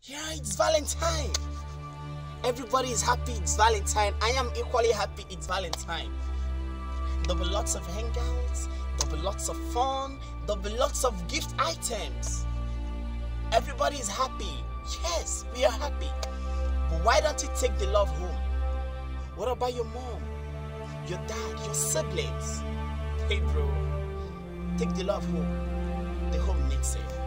Yeah, it's Valentine. Everybody is happy it's Valentine. I am equally happy it's Valentine. There'll be lots of hangouts, there'll be lots of fun, there'll be lots of gift items. Everybody is happy. Yes, we are happy. But why don't you take the love home? What about your mom, your dad, your siblings? Hey bro, take the love home. The home needs it.